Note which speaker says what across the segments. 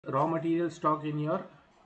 Speaker 1: raw material stock in your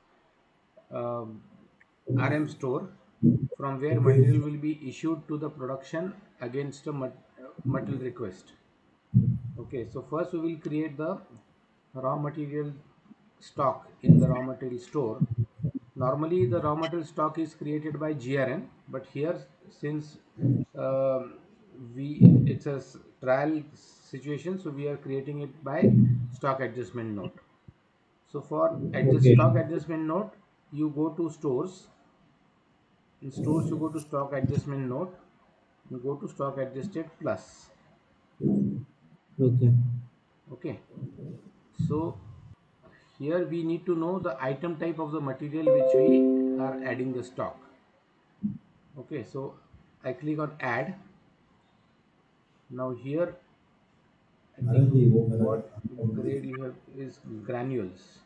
Speaker 1: RM store, from where material will be issued to the production against a material request. Okay, so first we will create the raw material stock in the raw material store. Normally the raw material stock is created by GRN, but here, since um it's a trial situation, so we are creating it by stock adjustment note. So for adjust
Speaker 2: Okay.
Speaker 1: stock adjustment note, you go to stores. In stores, you go to stock adjustment note. You go to stock adjusted plus.
Speaker 2: Okay.
Speaker 1: Okay. So here we need to know the item type of the material which we are adding the stock. Okay. So I click on add. Now here, I think what grade you have is granules.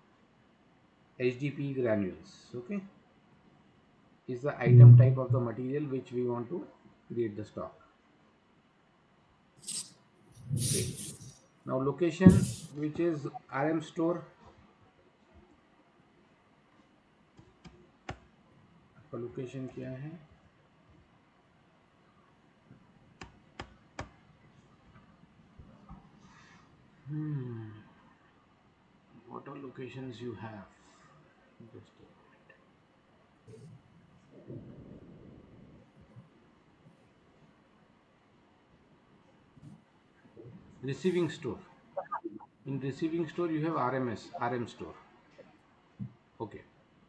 Speaker 1: HDP granules. Okay. Is the item type of the material which we want to create the stock. Okay. Now location, which is RM store. आपका location क्या है? What all locations you have? Just a minute. Receiving store. In receiving store you have RM store. Okay.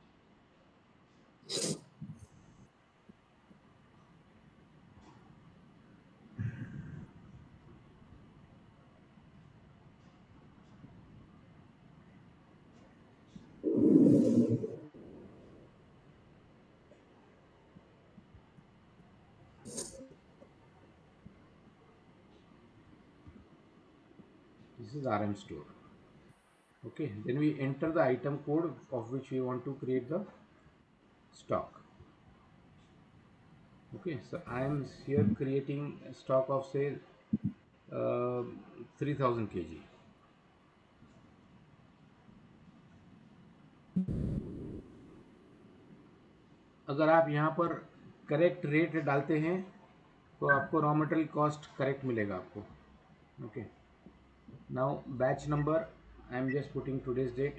Speaker 1: This is RM store. Okay. Then we enter the item code of which we want to create the stock. Okay. So I am here creating a stock of, say, 3000 kg. अगर आप यहाँ पर correct rate डालते हैं तो आपको raw material cost correct मिलेगा आपको. Okay. Now batch number, I am just putting today's date.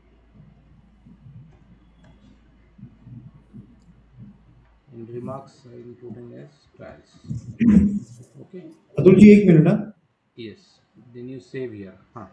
Speaker 1: In remarks I will putting as trials. Okay.
Speaker 2: Atul ji एक मिनट ना.
Speaker 1: Yes. Then you save here. हाँ.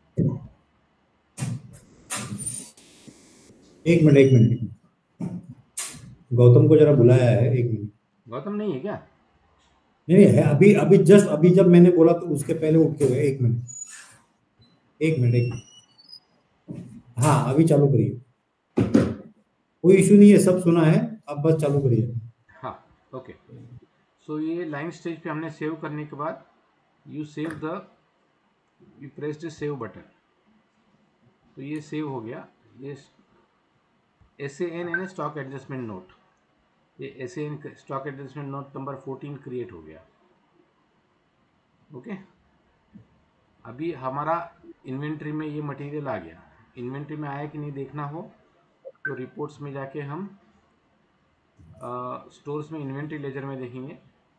Speaker 2: एक मिनट एक मिनट. गौतम को जरा बुलाया है, एक मिनट.
Speaker 1: गौतम नहीं है क्या?
Speaker 2: नहीं है अभी. अभी जस्ट अभी जब मैंने बोला तो उसके पहले उठ के हुए. एक मिनट एक मिनट एक मिनट. हाँ अभी चालू करिए. कोई इशू नहीं है, सब सुना है. अब बस चालू करिए.
Speaker 1: हाँ. ओके. सो ये लाइन स्टेज पे हमने सेव करने के बाद you press the save button. तो ये सेव हो गया. ये SAN यानी स्टॉक एडजस्टमेंट नोट. ये SAN stock adjustment note number 14 create हो गया. ओके. अभी हमारा इन्वेंट्री में ये मटेरियल आ गया. इन्वेंट्री में आया कि नहीं देखना हो तो रिपोर्ट्स में जाके हम स्टोर्स में इन्वेंट्री लेजर में देखेंगे.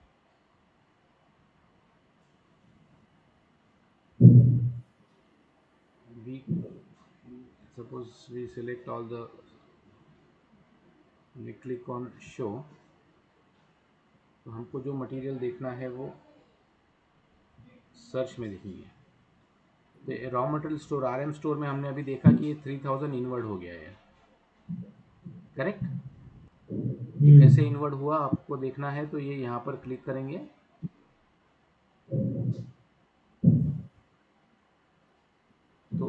Speaker 1: we suppose we select all the, we click on show. तो हमको जो मटेरियल देखना है वो सर्च में देखेंगे. तो raw material store RM store में हमने अभी देखा कि ये 3000 इनवर्ड हो गया है. करेक्ट. ये कैसे इनवर्ड हुआ आपको देखना है तो ये यहाँ पर क्लिक करेंगे. तो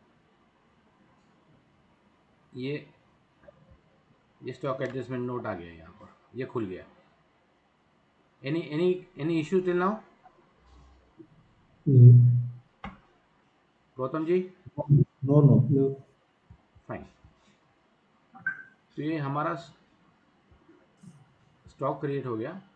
Speaker 1: ये स्टॉक एडजस्टमेंट नोट आ गया. यहाँ पर ये खुल गया. Any issue till now Gautam ji?
Speaker 2: No no.
Speaker 1: Fine. तो ये हमारा स्टॉक क्रिएट हो गया.